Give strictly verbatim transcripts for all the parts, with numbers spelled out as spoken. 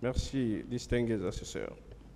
Merci, distingués assesseurs.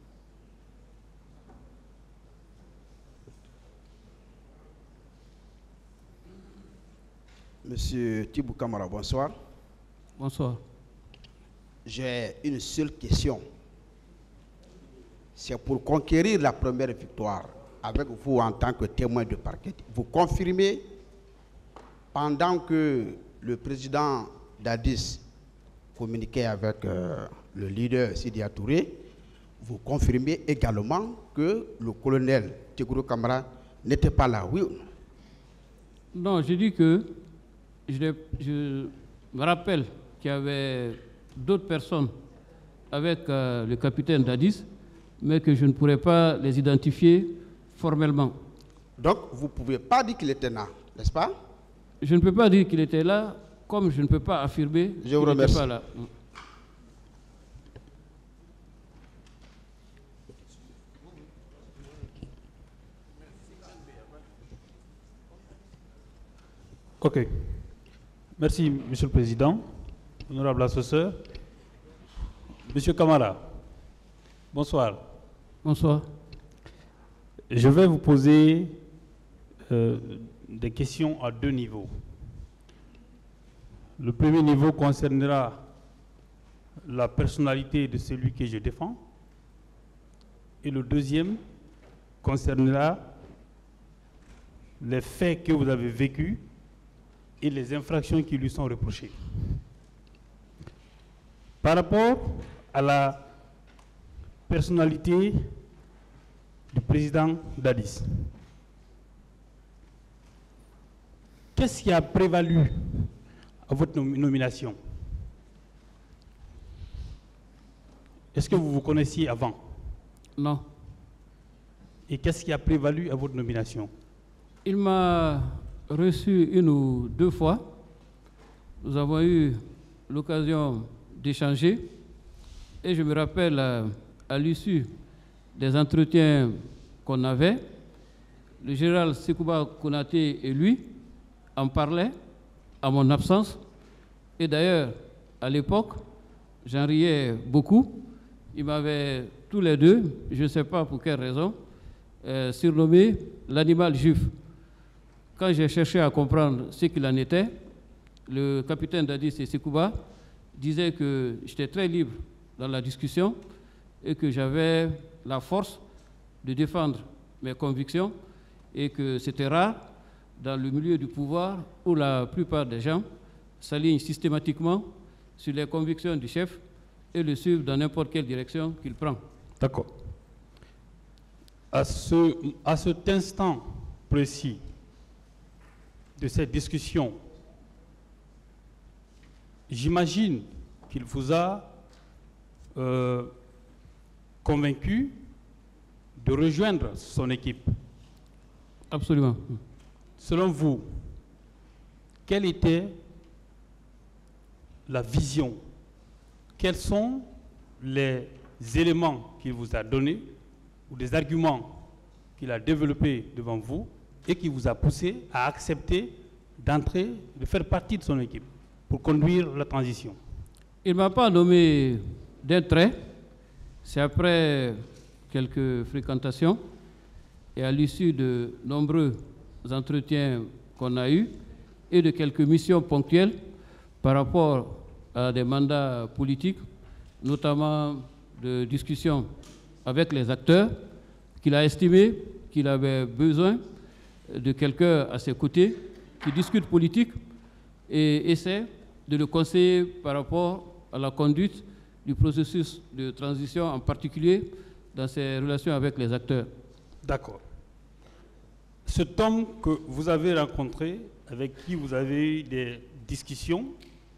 Monsieur Thibou Kamara, bonsoir. Bonsoir. J'ai une seule question. C'est pour conquérir la première victoire avec vous en tant que témoin de parquet. Vous confirmez, pendant que le président Dadis communiquait avec euh, le leader Sidia Touré, vous confirmez également que le colonel Thibou Kamara n'était pas là, oui ou non? Non, je dis que je, je me rappelle qu'il y avait d'autres personnes avec euh, le capitaine Dadis, mais que je ne pourrais pas les identifier formellement. Donc, vous ne pouvez pas dire qu'il était là, n'est-ce pas? Je ne peux pas dire qu'il était là, comme je ne peux pas affirmer qu'il n'était pas là. Ok. Merci, Monsieur le Président. Honorable assesseur. Monsieur Kamara, bonsoir. Bonsoir. Je vais vous poser euh, des questions à deux niveaux. Le premier niveau concernera la personnalité de celui que je défends et le deuxième concernera les faits que vous avez vécus et les infractions qui lui sont reprochées. Par rapport à la personnalité du président Dadis, qu'est-ce qui a prévalu à votre nom nomination? Est-ce que vous vous connaissiez avant? Non. Et qu'est-ce qui a prévalu à votre nomination? Il m'a reçu une ou deux fois. Nous avons eu l'occasion d'échanger. Et je me rappelle, à, à l'issue des entretiens qu'on avait, le général Sekouba Konaté et lui en parlaient à mon absence. Et d'ailleurs, à l'époque, j'en riais beaucoup. Ils m'avaient tous les deux, je ne sais pas pour quelle raison, euh, surnommé l'animal juif. Quand j'ai cherché à comprendre ce qu'il en était, le capitaine Dadis et Sekouba disaient que j'étais très libre dans la discussion et que j'avais la force de défendre mes convictions et que c'était rare dans le milieu du pouvoir où la plupart des gens s'alignent systématiquement sur les convictions du chef et le suivent dans n'importe quelle direction qu'il prend. D'accord. À, ce, à cet instant précis de cette discussion, j'imagine qu'il vous a euh, convaincu de rejoindre son équipe. Absolument. Selon vous, quelle était la vision? Quels sont les éléments qu'il vous a donnés ou des arguments qu'il a développés devant vous et qui vous a poussé à accepter d'entrer, de faire partie de son équipe pour conduire la transition? Il ne m'a pas nommé d'un trait. C'est après quelques fréquentations et à l'issue de nombreux entretiens qu'on a eus et de quelques missions ponctuelles par rapport à des mandats politiques, notamment de discussions avec les acteurs, qu'il a estimé qu'il avait besoin de quelqu'un à ses côtés qui discute politique et essaie de le conseiller par rapport à la conduite du processus de transition, en particulier dans ses relations avec les acteurs. D'accord. Cet homme que vous avez rencontré, avec qui vous avez eu des discussions,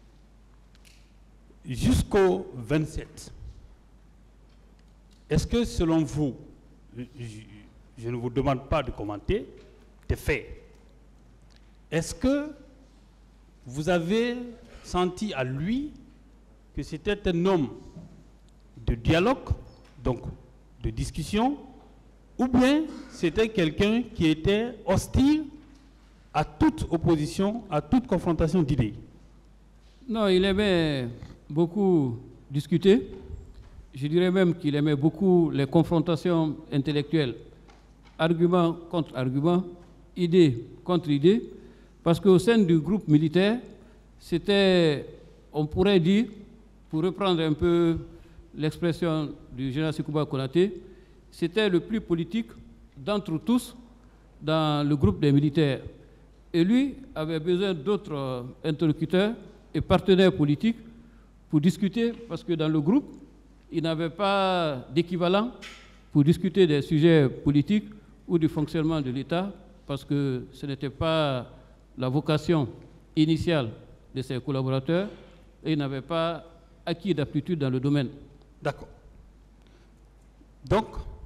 jusqu'au vingt-sept, est-ce que selon vous, je, je ne vous demande pas de commenter, des faits, est-ce que vous avez senti à lui que c'était un homme de dialogue, donc de discussion, ou bien c'était quelqu'un qui était hostile à toute opposition, à toute confrontation d'idées? Non, il aimait beaucoup discuter. Je dirais même qu'il aimait beaucoup les confrontations intellectuelles, argument contre argument, idée contre idée, parce qu'au sein du groupe militaire, c'était, on pourrait dire, pour reprendre un peu l'expression du général Sékouba Konaté, c'était le plus politique d'entre tous dans le groupe des militaires. Et lui avait besoin d'autres interlocuteurs et partenaires politiques pour discuter, parce que dans le groupe, il n'avait pas d'équivalent pour discuter des sujets politiques ou du fonctionnement de l'État, parce que ce n'était pas la vocation initiale de ses collaborateurs et il n'avait pas acquis d'aptitude dans le domaine. D'accord. Donc,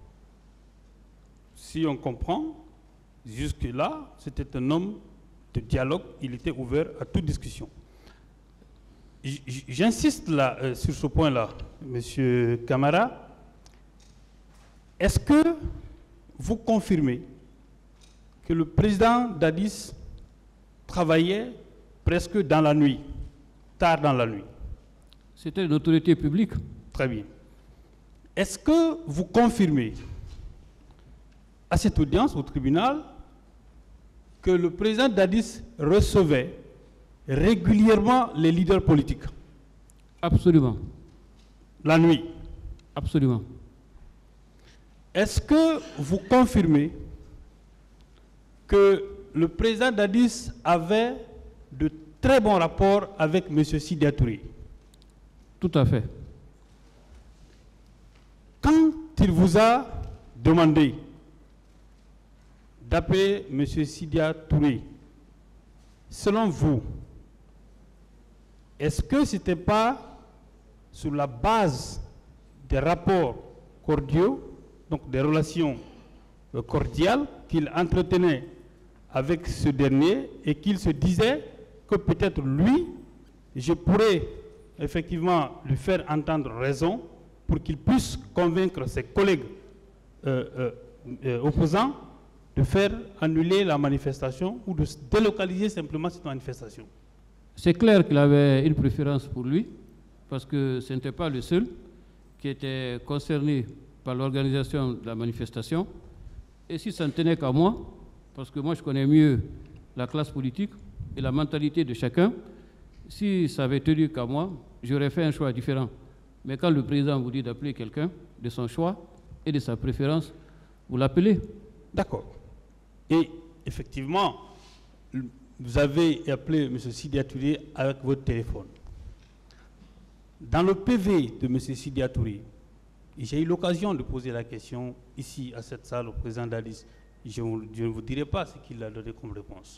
si on comprend, jusque-là, c'était un homme de dialogue, il était ouvert à toute discussion. J'insiste là, euh, sur ce point-là, Monsieur Camara. Est-ce que vous confirmez que le président Dadis travaillait presque dans la nuit, tard dans la nuit? C'était une autorité publique. Très bien. Est-ce que vous confirmez à cette audience au tribunal que le président Dadis recevait régulièrement les leaders politiques? Absolument. La nuit? Absolument. Est-ce que vous confirmez que le président Dadis avait de très bons rapports avec M. Sidya Touré? Tout à fait. Quand il vous a demandé d'appeler M. Sidya Touré, selon vous, est-ce que ce n'était pas sur la base des rapports cordiaux, donc des relations cordiales qu'il entretenait avec ce dernier et qu'il se disait que peut-être lui, je pourrais effectivement lui faire entendre raison pour qu'il puisse convaincre ses collègues euh, euh, euh, opposants de faire annuler la manifestation ou de délocaliser simplement cette manifestation? C'est clair qu'il avait une préférence pour lui, parce que ce n'était pas le seul qui était concerné par l'organisation de la manifestation. Et si ça ne tenait qu'à moi, parce que moi je connais mieux la classe politique et la mentalité de chacun, si ça avait tenu qu'à moi, j'aurais fait un choix différent. Mais quand le président vous dit d'appeler quelqu'un de son choix et de sa préférence, vous l'appelez. D'accord. Et effectivement, vous avez appelé M. Sidya Touré avec votre téléphone. Dans le P V de M. Sidya Touré, j'ai eu l'occasion de poser la question ici, à cette salle, au président Dadis. Je, je ne vous dirai pas ce qu'il a donné comme réponse.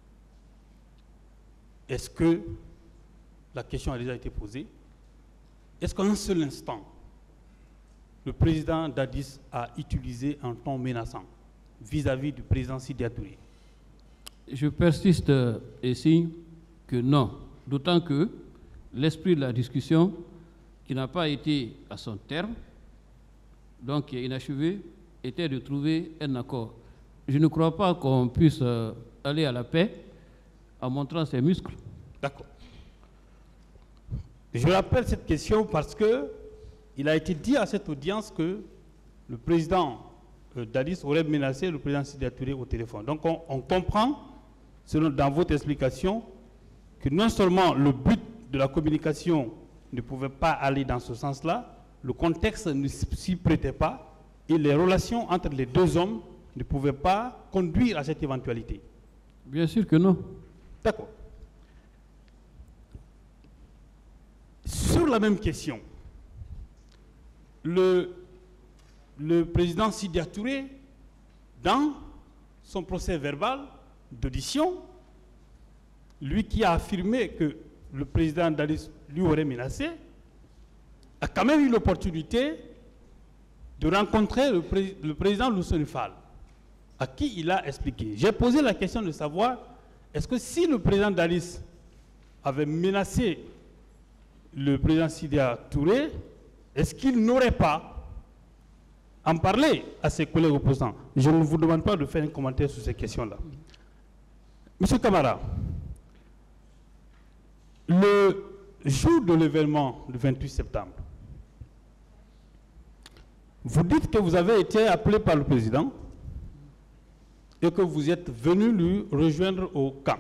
Est-ce que la question a déjà été posée? Est-ce qu'en un seul instant, le président Dadis a utilisé un ton menaçant vis-à-vis du président Sidya Touré? Je persiste et signe que non, d'autant que l'esprit de la discussion, qui n'a pas été à son terme, donc qui est inachevé, était de trouver un accord. Je ne crois pas qu'on puisse aller à la paix en montrant ses muscles. D'accord. Je rappelle cette question parce que il a été dit à cette audience que le président euh, Dadis aurait menacé le président Sidya Touré au téléphone. Donc on, on comprend, selon, dans votre explication, que non seulement le but de la communication ne pouvait pas aller dans ce sens-là, le contexte ne s'y prêtait pas et les relations entre les deux hommes ne pouvaient pas conduire à cette éventualité. Bien sûr que non. D'accord. Sur la même question, le, le président Sidya Touré, dans son procès verbal d'audition, lui qui a affirmé que le président Dadis lui aurait menacé, a quand même eu l'opportunité de rencontrer le, pré le président Loussoni Fall, à qui il a expliqué. J'ai posé la question de savoir, est-ce que si le président Dadis avait menacé le président Sidya Touré, est-ce qu'il n'aurait pas en parlé à ses collègues opposants? Je ne vous demande pas de faire un commentaire sur ces questions-là. Monsieur Camara, le jour de l'événement du vingt-huit septembre, Vous dites que vous avez été appelé par le président et que vous êtes venu lui rejoindre au camp.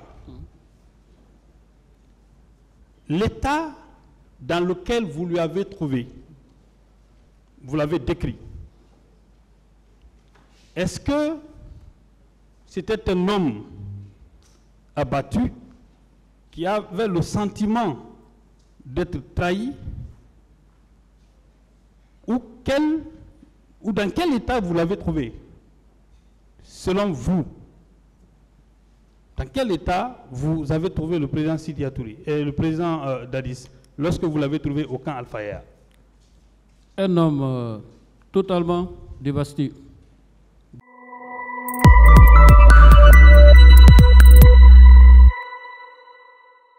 L'état dans lequel vous lui avez trouvé, vous l'avez décrit. Est-ce que c'était un homme abattu qui avait le sentiment d'être trahi, ou, quel, ou dans quel état vous l'avez trouvé, selon vous? Dans quel état vous avez trouvé le président Sidi Atouri et le président euh, Dadis lorsque vous l'avez trouvé au camp Al Fayha? Un homme euh, totalement dévasté.